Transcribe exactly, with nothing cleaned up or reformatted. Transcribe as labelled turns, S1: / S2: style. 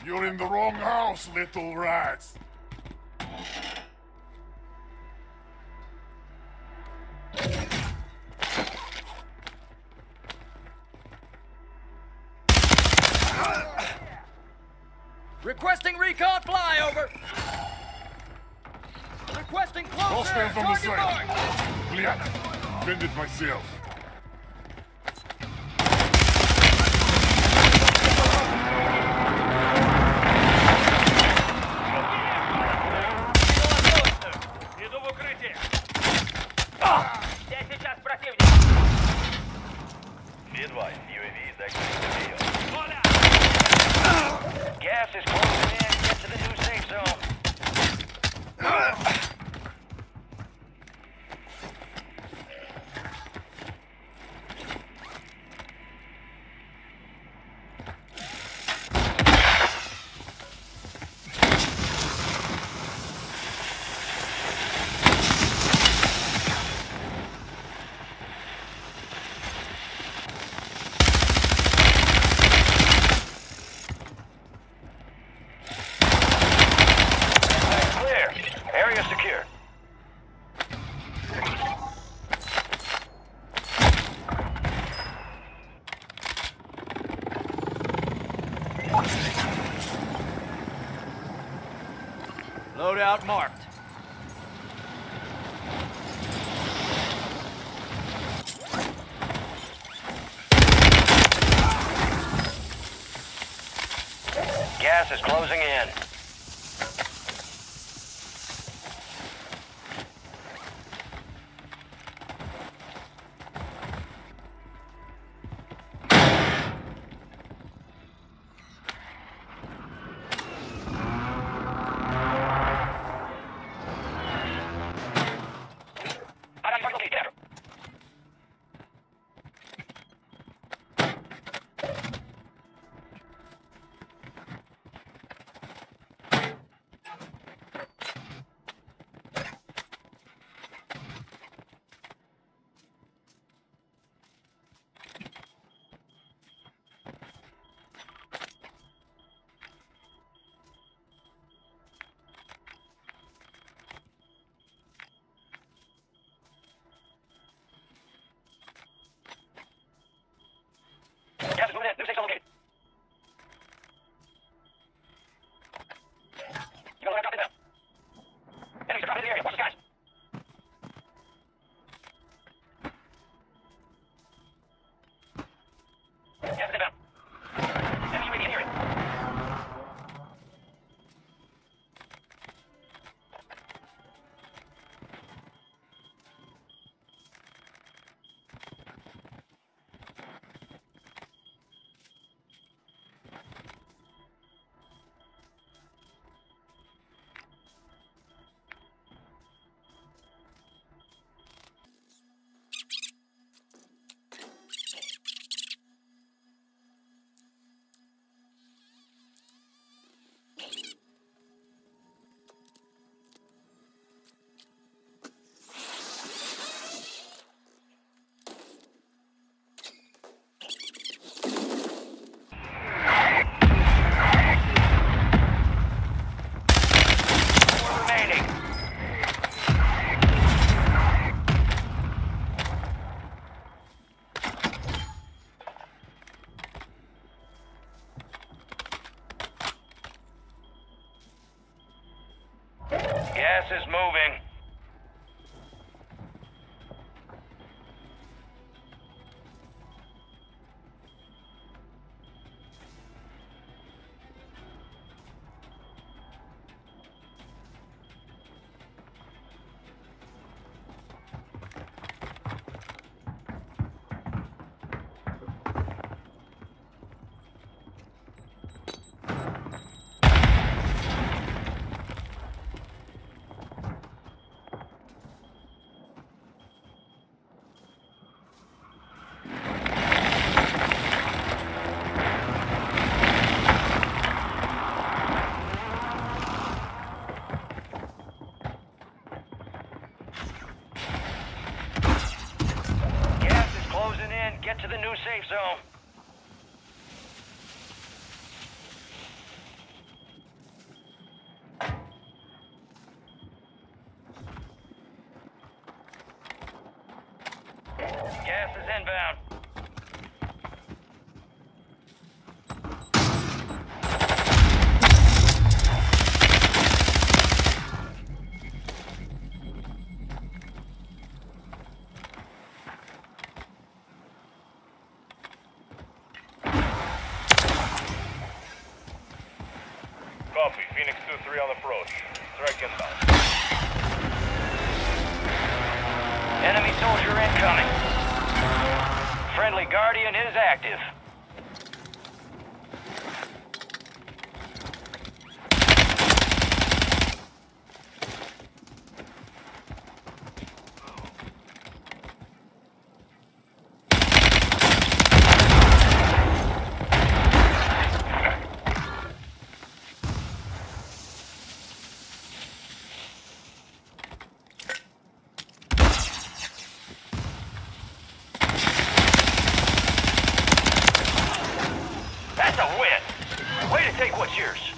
S1: You're in the wrong house, little rats!
S2: Requesting recon flyover! Requesting close air,
S1: from the
S2: target
S1: side!
S2: marked!
S1: Bliat! Bend it myself.
S3: Иду в укрытие!
S4: Я сейчас противник!
S3: Be advised, U A V is exiting the field. Gas is closing in. Get to the new safe zone. Area secure.
S2: Loadout marked.
S3: Gas is closing in. Gas is moving in. New safe zone located. You got a drop in there. Enemies are dropping in the area. Watch the skies. Gas is inbound. Enemy U A V in the area. Gas is moving. Gas is inbound.
S4: Copy. Phoenix two three on approach. Strike inbound.
S3: Enemy soldier incoming. Friendly Guardian is active. That's a win. Way to take what's yours.